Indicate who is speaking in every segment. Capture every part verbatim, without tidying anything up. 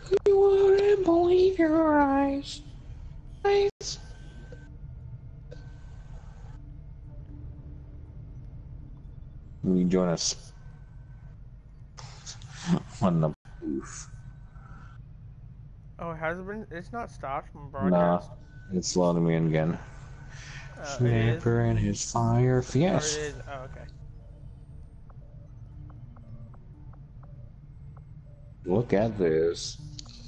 Speaker 1: You wouldn't believe your eyes. Eyes. Will you join us? On the booth.
Speaker 2: Oh, it has been. It's not stopped from
Speaker 1: Nah,
Speaker 2: broadcast.
Speaker 1: it's loading me in again.
Speaker 2: Uh, it is.
Speaker 1: Snapper and his fire.
Speaker 2: Or it
Speaker 1: Yes.
Speaker 2: is. Oh, okay.
Speaker 1: Look at this.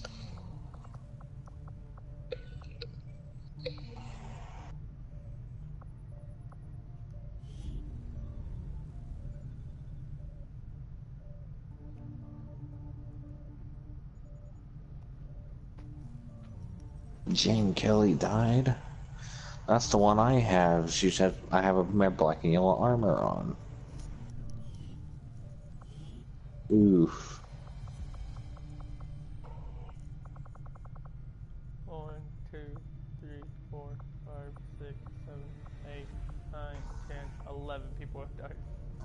Speaker 1: Jane Kelly died. That's the one I have. She said I have a my black and yellow armor on. Oof.
Speaker 2: One, two, three, four, five, six, seven, eight, nine, ten, eleven people have died.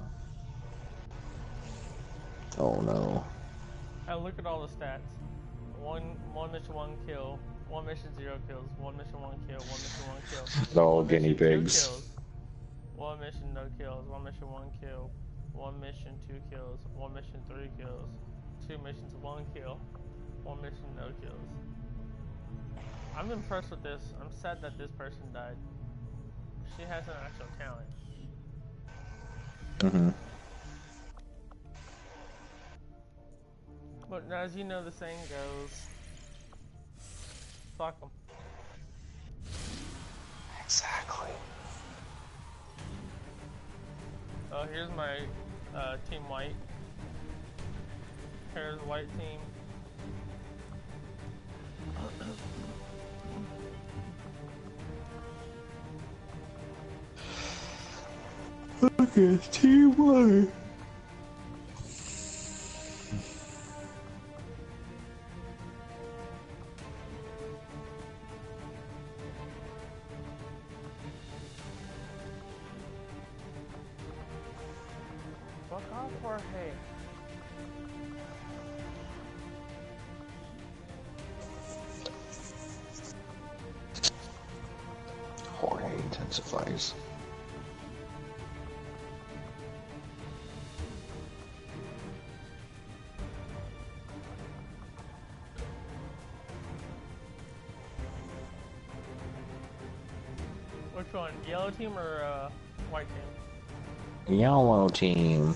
Speaker 1: Oh no.
Speaker 2: And look at all the stats. One, one mission, one kill. One mission, zero kills. One mission, one kill. One mission, one kill.
Speaker 1: They're all
Speaker 2: One
Speaker 1: guinea
Speaker 2: mission, two
Speaker 1: pigs.
Speaker 2: kills. One mission, no kills. One mission, one kill. One mission, two kills. One mission, three kills. Two missions, one kill. One mission, no kills. I'm impressed with this. I'm sad that this person died. She has an actual talent.
Speaker 1: Mm-hmm.
Speaker 2: But as you know, the saying goes, fuck them.
Speaker 1: Exactly.
Speaker 2: Oh, here's my uh, team white. Here's the white team.
Speaker 1: Look at Team White.
Speaker 2: Fuck off, Jorge.
Speaker 1: Jorge intensifies.
Speaker 2: Which one? Yellow team or uh, white team?
Speaker 1: Yellow team.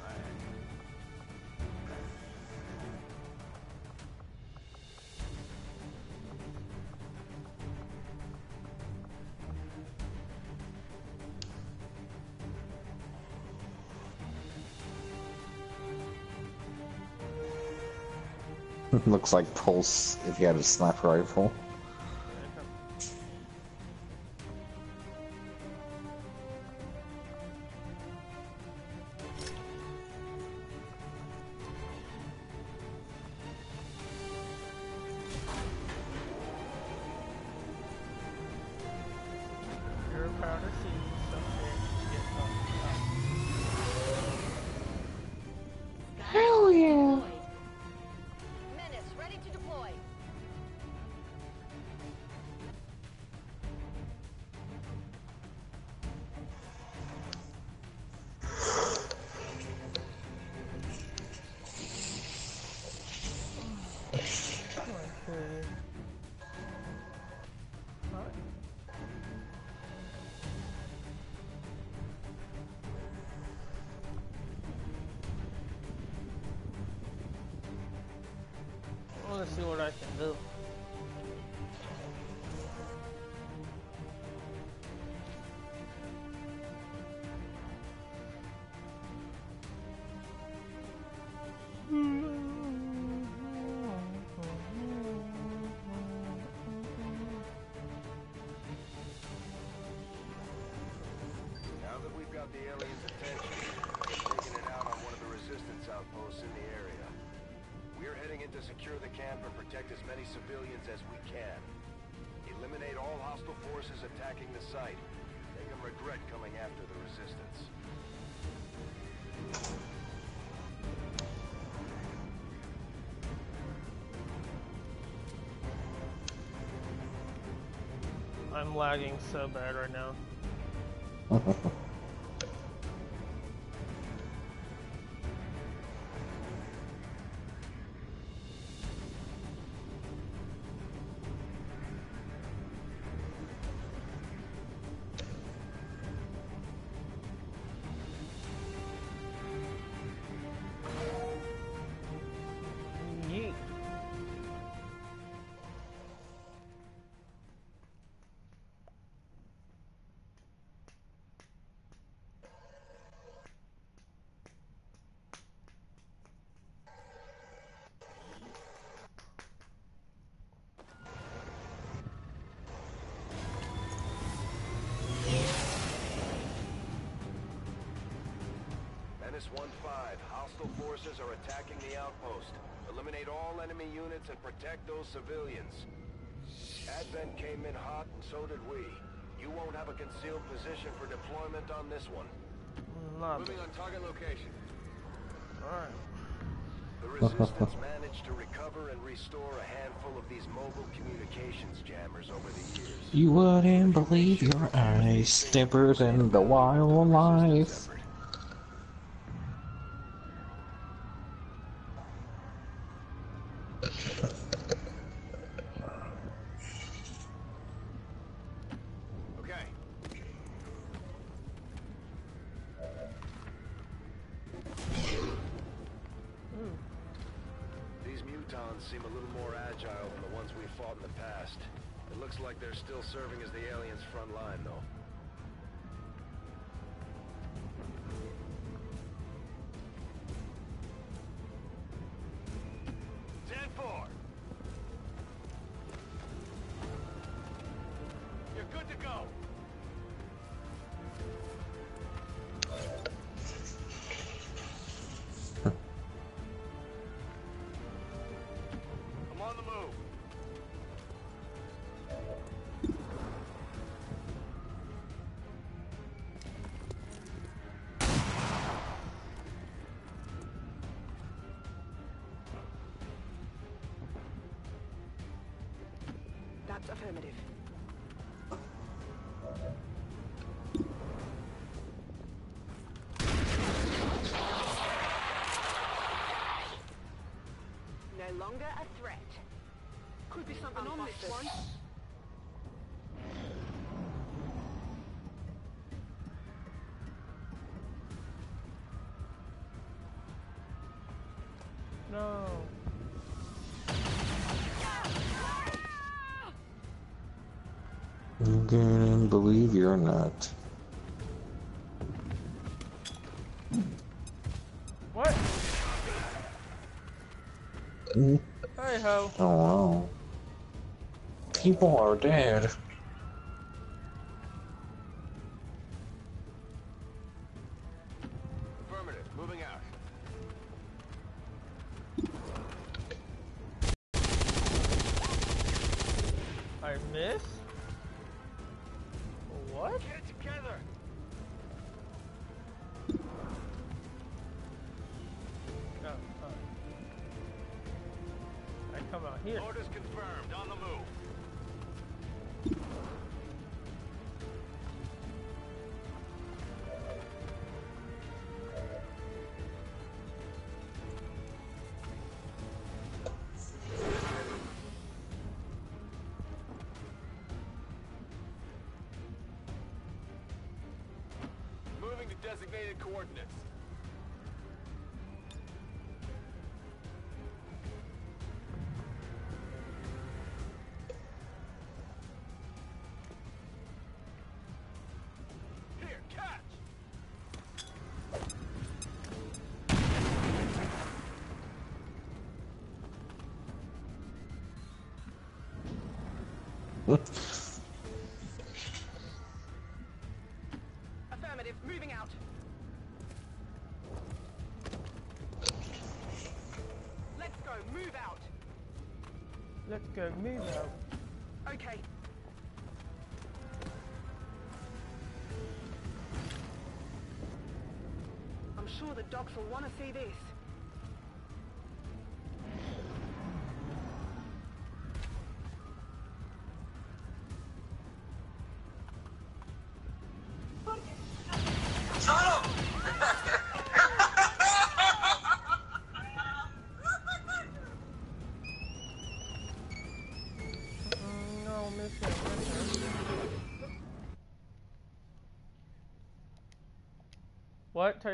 Speaker 1: Looks like Pulse if you had a sniper rifle.
Speaker 2: You're proud to see something get up.
Speaker 1: Hell yeah!
Speaker 3: Menace ready to deploy.
Speaker 2: Okay. Well, let's see what I can do.
Speaker 4: Now that we've got the aliens' attention, we're taking it out on one of the resistance outposts in the area. We're heading in to secure the camp and protect as many civilians as we can. Eliminate all hostile forces attacking the site. Make them regret coming after the resistance.
Speaker 2: I'm lagging so bad right now. Yeet.
Speaker 4: Menace one five, hostile forces are attacking the outpost. Eliminate all enemy units and protect those civilians. Advent came in hot, and so did we. You won't have a concealed position for deployment on this one.
Speaker 2: Not
Speaker 4: Moving on target location.
Speaker 2: Alright.
Speaker 4: The Resistance managed to recover and restore a handful of these mobile communications jammers over the years.
Speaker 1: You wouldn't believe your eyes, stiffer than the wildlife.
Speaker 4: Okay. These mutons seem a little more agile than the ones we fought in the past. It looks like they're still serving as the aliens' front line, though. ten four. You're good to go. I'm on the move.
Speaker 3: That's affirmative. No longer a threat. Could be something on this one.
Speaker 2: No.
Speaker 1: You can believe you're not.
Speaker 2: What?
Speaker 1: Mm,
Speaker 2: Hey ho.
Speaker 1: Oh wow. People are dead.
Speaker 4: Affirmative. Moving out.
Speaker 2: I missed? What?
Speaker 4: Get it together.
Speaker 2: Oh, oh. I come out here.
Speaker 4: Orders confirmed. On the move. Moving to designated coordinates. Here, catch!
Speaker 3: Affirmative. Moving out. Let's go. Move out.
Speaker 2: Let's go move out.
Speaker 3: Okay. I'm sure the docs will want to see this.
Speaker 2: shit, what? What?